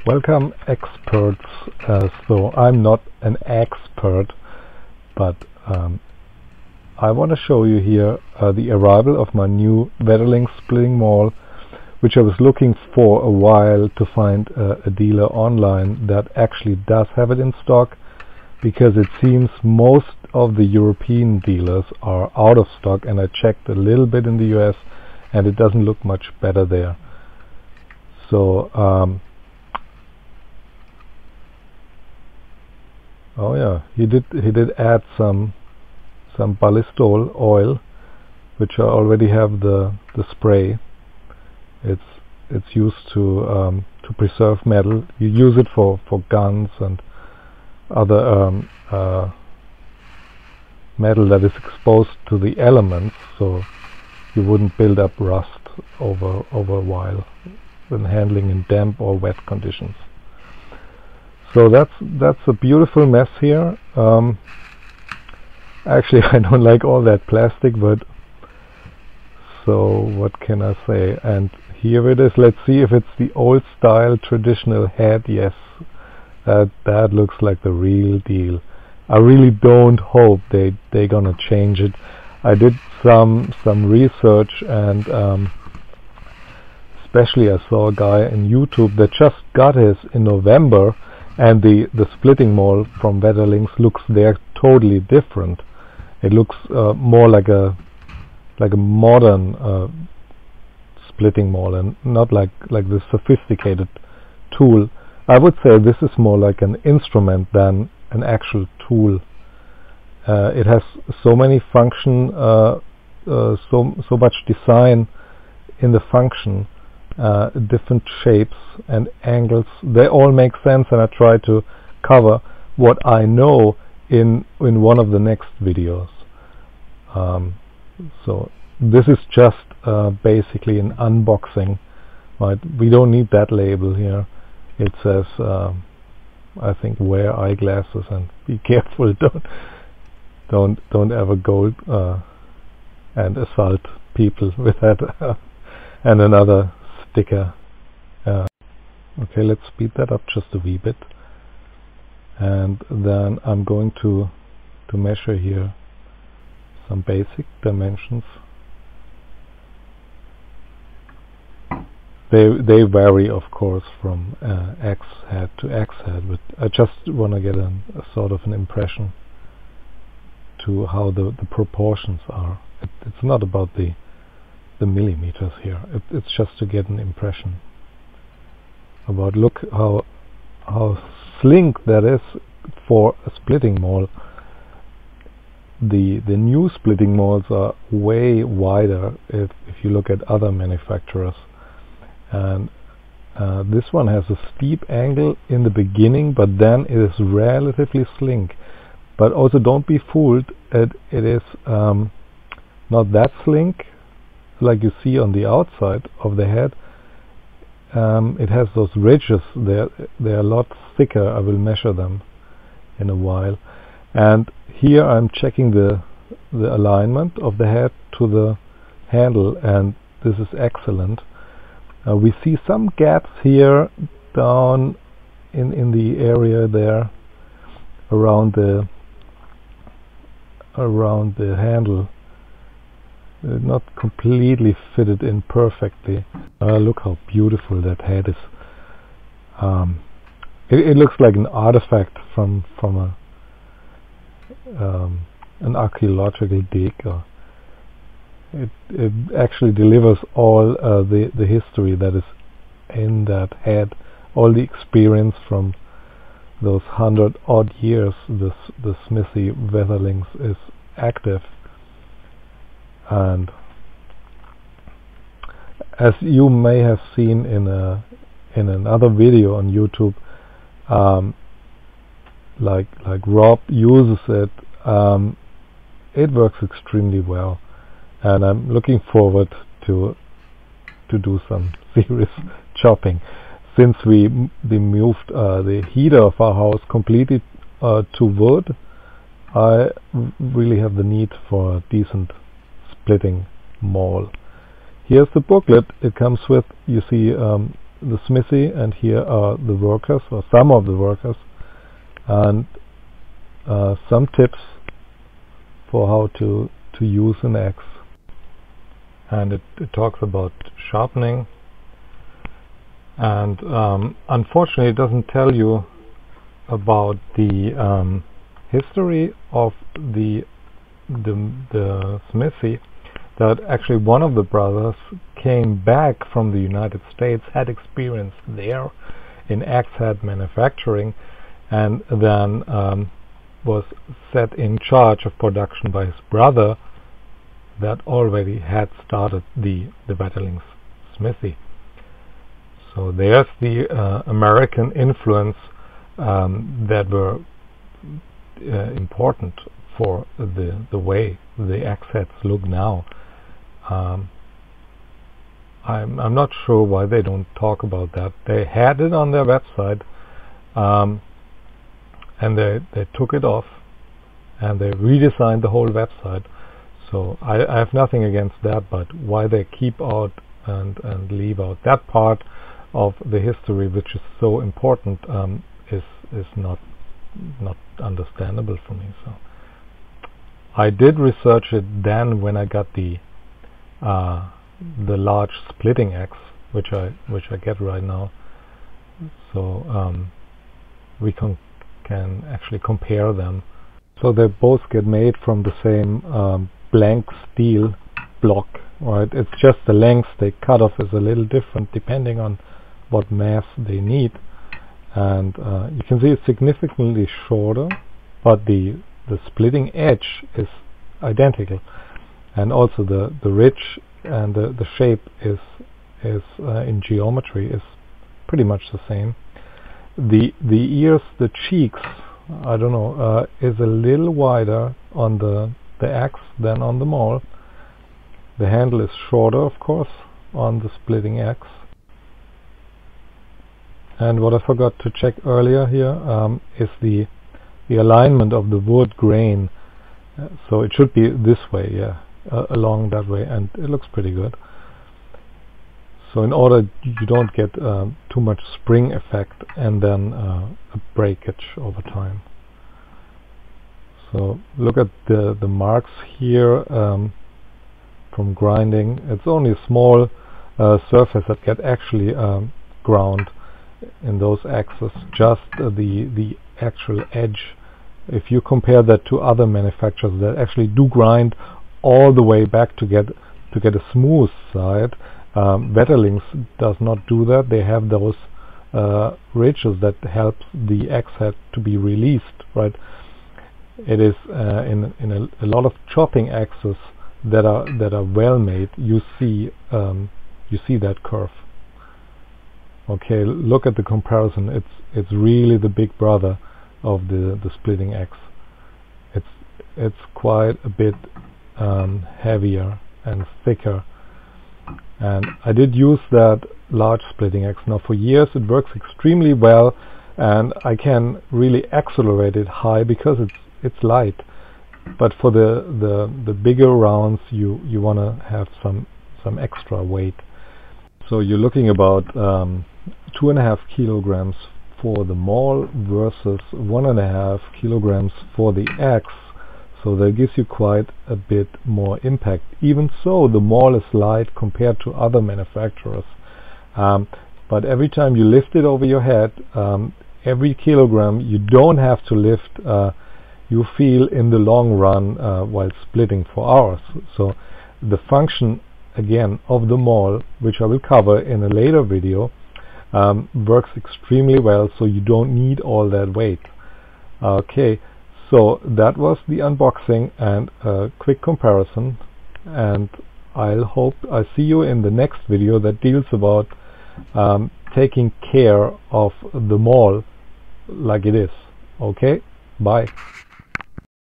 Welcome experts. So I'm not an expert, but I want to show you here the arrival of my new Wetterlings splitting maul, which I was looking for a while to find a dealer online that actually does have it in stock, because it seems most of the European dealers are out of stock, and I checked a little bit in the US and it doesn't look much better there. So oh yeah, he did add some ballistol oil, which I already have the spray. It's used to preserve metal. You use it for guns and other metal that is exposed to the elements, so you wouldn't build up rust over a while when handling in damp or wet conditions. So that's a beautiful mess here. Actually, I don't like all that plastic, but so what can I say? And here it is. Let's see if it's the old style traditional head. Yes, that looks like the real deal. I really don't hope they're gonna change it. I did some research, and especially I saw a guy in YouTube that just got his in November, and the splitting maul from Wetterlings looks there totally different. It looks more like a modern splitting maul, and not like the sophisticated tool. I would say this is more like an instrument than an actual tool. It has so many function, so much design in the function, different shapes and angles. They all make sense, and I try to cover what I know in one of the next videos. So this is just basically an unboxing. Right? We don't need that label here. It says I think wear eyeglasses and be careful. Don't ever go and assault people with that. And another sticker. Okay, let's speed that up just a wee bit, and then I'm going to measure here some basic dimensions. They vary, of course, from X head to X head, but I just want to get a sort of an impression to how the proportions are. It's not about the millimeters here. It's just to get an impression about, look how slink that is for a splitting maul. The new splitting mauls are way wider if you look at other manufacturers, and this one has a steep angle in the beginning, but then it is relatively slink. But also don't be fooled, it is not that slink like you see on the outside of the head. It has those ridges. They're a lot thicker. I will measure them in a while. And here I'm checking the alignment of the head to the handle, and this is excellent. We see some gaps here down in the area there around the handle. Not completely fitted in perfectly. Look how beautiful that head is. It looks like an artifact from an archaeological dig. It actually delivers all the history that is in that head, all the experience from those 100-odd years the smithy Wetterlings is active. And as you may have seen in another video on YouTube, like Rob uses it, it works extremely well, and I'm looking forward to do some serious chopping. Since we moved the heater of our house completely to wood, I really have the need for a decent splitting maul. Here's the booklet it comes with. You see the smithy, and here are the workers, or some of the workers, and some tips for how to use an axe. And it talks about sharpening, and unfortunately it doesn't tell you about the history of the smithy, that actually one of the brothers came back from the United States, had experience there in axe head manufacturing, and then was set in charge of production by his brother that already had started the Wetterlings smithy. So there's the American influence that were important for the way the axe heads look now. I'm not sure why they don't talk about that. They had it on their website, and they took it off, and they redesigned the whole website. So I have nothing against that, but why they keep out and leave out that part of the history, which is so important, is not understandable for me. So I did research it then when I got the large splitting axe, which I get right now. So we can actually compare them. So they both get made from the same blank steel block, right? It's just the length they cut off is a little different depending on what mass they need, and you can see it's significantly shorter, but the splitting edge is identical, and also the ridge and the shape is in geometry is pretty much the same. The ears, the cheeks, I don't know, is a little wider on the axe than on the Maul. The handle is shorter, of course, on the splitting axe. And what I forgot to check earlier here is the alignment of the wood grain. So it should be this way, yeah, along that way, and it looks pretty good. So in order you don't get too much spring effect and then a breakage over time. So look at the marks here from grinding. It's only a small surface that get actually ground in those axes, just the actual edge. If you compare that to other manufacturers that actually do grind all the way back to get a smooth side, Wetterlings does not do that. They have those ridges that helps the axe head to be released, right? It is in a lot of chopping axes that are well made. You see that curve. Okay, look at the comparison. It's really the big brother of the splitting axe. It's quite a bit heavier and thicker. And I did use that large splitting axe now for years. It works extremely well, and I can really accelerate it high because it's light. But for the bigger rounds, you want to have some extra weight. So you're looking about 2.5 kilograms for the Maul versus 1.5 kilograms for the axe. So that gives you quite a bit more impact. Even so, the Maul is light compared to other manufacturers. But every time you lift it over your head, every kilogram you don't have to lift, you feel in the long run while splitting for hours. So the function, again, of the Maul, which I will cover in a later video, works extremely well, so you don't need all that weight. Okay. So that was the unboxing and a quick comparison, and I see you in the next video that deals about taking care of the Maul like it is. Okay, bye.